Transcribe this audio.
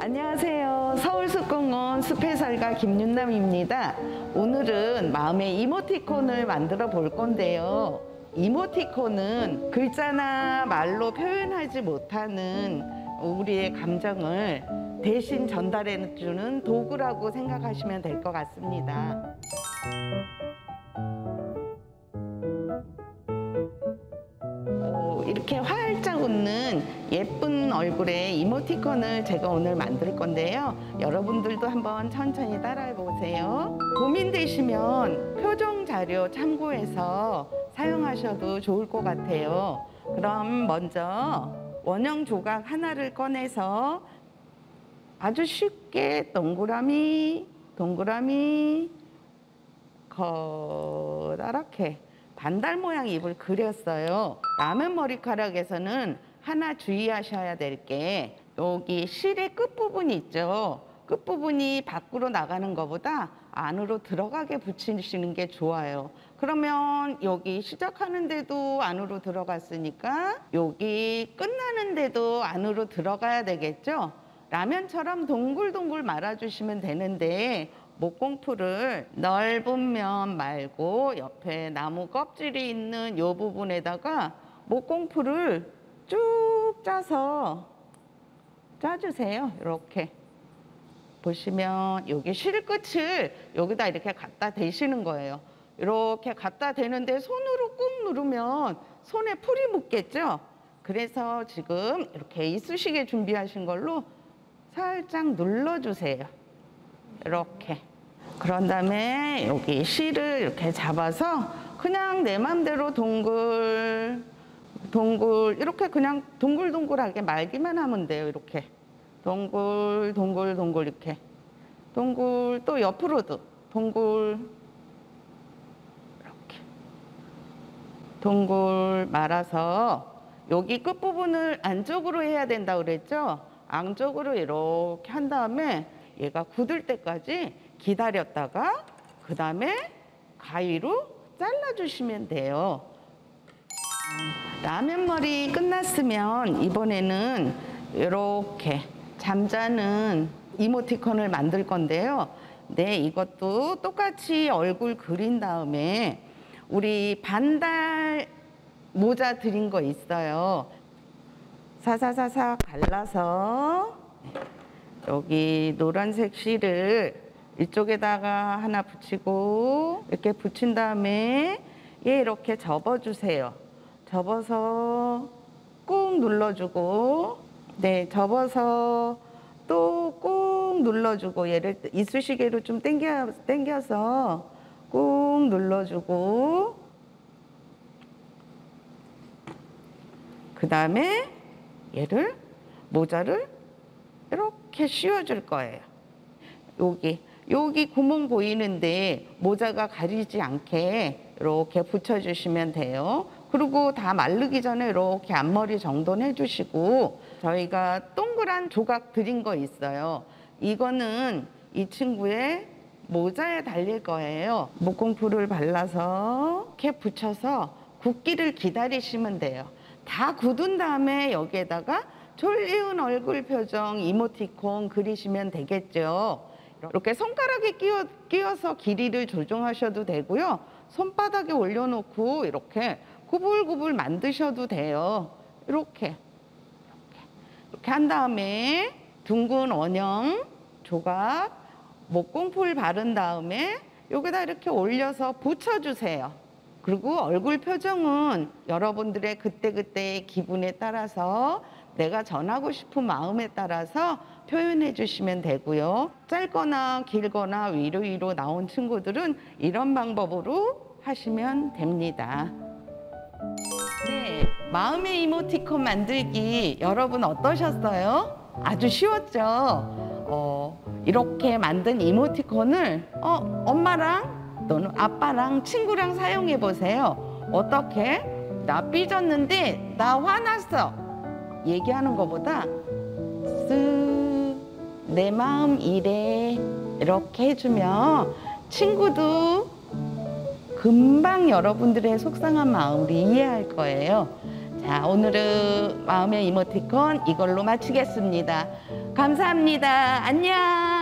안녕하세요. 서울숲공원 숲해설가 김윤남입니다. 오늘은 마음의 이모티콘을 만들어 볼 건데요. 이모티콘은 글자나 말로 표현하지 못하는 우리의 감정을 대신 전달해 주는 도구라고 생각하시면 될 것 같습니다. 이렇게 활짝 웃는 예쁜 얼굴의 이모티콘을 제가 오늘 만들 건데요. 여러분들도 한번 천천히 따라해 보세요. 고민되시면 표정 자료 참고해서 사용하셔도 좋을 것 같아요. 그럼 먼저 원형 조각 하나를 꺼내서 아주 쉽게 동그라미, 동그라미, 커다랗게 반달 모양 입을 그렸어요. 라면 머리카락에서는 하나 주의하셔야 될 게 여기 실의 끝부분이 있죠. 끝부분이 밖으로 나가는 것보다 안으로 들어가게 붙이시는 게 좋아요. 그러면 여기 시작하는데도 안으로 들어갔으니까 여기 끝나는데도 안으로 들어가야 되겠죠. 라면처럼 동글동글 말아주시면 되는데 목공풀을 넓은 면 말고 옆에 나무 껍질이 있는 이 부분에다가 목공풀을 쭉 짜서 짜주세요. 이렇게 보시면 여기 실 끝을 여기다 이렇게 갖다 대시는 거예요. 이렇게 갖다 대는데 손으로 꾹 누르면 손에 풀이 묻겠죠. 그래서 지금 이렇게 이쑤시개 준비하신 걸로 살짝 눌러주세요. 이렇게. 그런 다음에 여기 실을 이렇게 잡아서 그냥 내 맘대로 동글 이렇게 그냥 동글동글하게 말기만 하면 돼요. 이렇게 동글 이렇게 동글, 또 옆으로도 동글, 이렇게 동글 말아서 여기 끝부분을 안쪽으로 해야 된다고 그랬죠. 안쪽으로 이렇게 한 다음에 얘가 굳을 때까지 기다렸다가 그 다음에 가위로 잘라주시면 돼요. 라면 머리 끝났으면 이번에는 이렇게 잠자는 이모티콘을 만들 건데요. 네, 이것도 똑같이 얼굴 그린 다음에 우리 반달 모자 드린 거 있어요. 사사사사 갈라서 여기 노란색 실을 이쪽에다가 하나 붙이고 이렇게 붙인 다음에 얘 이렇게 접어주세요. 접어서 꾹 눌러주고, 네, 접어서 또 꾹 눌러주고, 얘를 이쑤시개로 좀 당겨서 꾹 눌러주고, 그 다음에 얘를 모자를 이렇게 씌워줄 거예요. 여기 구멍 보이는데 모자가 가리지 않게 이렇게 붙여주시면 돼요. 그리고 다 마르기 전에 이렇게 앞머리 정돈 해주시고, 저희가 동그란 조각 드린 거 있어요. 이거는 이 친구의 모자에 달릴 거예요. 목공풀을 발라서 이렇게 붙여서 굳기를 기다리시면 돼요. 다 굳은 다음에 여기에다가 졸리운 얼굴 표정 이모티콘 그리시면 되겠죠. 이렇게 손가락에 끼워서 길이를 조정하셔도 되고요. 손바닥에 올려놓고 이렇게 구불구불 만드셔도 돼요. 이렇게 한 다음에 둥근 원형 조각 목공풀 바른 다음에 여기다 이렇게 올려서 붙여주세요. 그리고 얼굴 표정은 여러분들의 그때그때의 기분에 따라서 내가 전하고 싶은 마음에 따라서 표현해 주시면 되고요. 짧거나 길거나 위로 나온 친구들은 이런 방법으로 하시면 됩니다. 네, 마음의 이모티콘 만들기 여러분 어떠셨어요? 아주 쉬웠죠? 이렇게 만든 이모티콘을 엄마랑 또는 아빠랑 친구랑 사용해 보세요. 어떻게? 나 삐졌는데 나 화났어. 얘기하는 것보다 내 마음 이래 이렇게 해주면 친구도 금방 여러분들의 속상한 마음을 이해할 거예요. 자, 오늘은 마음의 이모티콘 이걸로 마치겠습니다. 감사합니다. 안녕.